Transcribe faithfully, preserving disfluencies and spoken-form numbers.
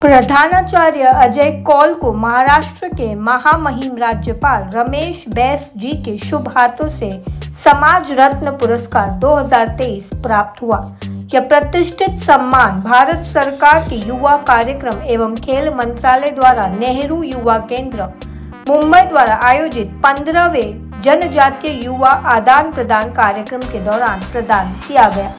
प्रधानाचार्य अजय कौल को महाराष्ट्र के महामहिम राज्यपाल रमेश बैस जी के शुभ हाथों से समाज रत्न पुरस्कार दो हज़ार तेईस प्राप्त हुआ। यह प्रतिष्ठित सम्मान भारत सरकार के युवा कार्यक्रम एवं खेल मंत्रालय द्वारा नेहरू युवा केंद्र मुंबई द्वारा आयोजित पंद्रहवें जनजातीय युवा आदान प्रदान कार्यक्रम के दौरान प्रदान किया गया।